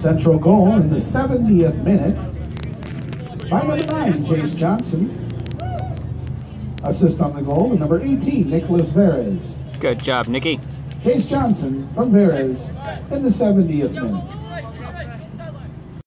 Central goal in the 70th minute by number 9, Jace Johnson. Assist on the goal to number 18, Nicholas Verez. Good job, Nikki. Jace Johnson from Verez in the 70th minute.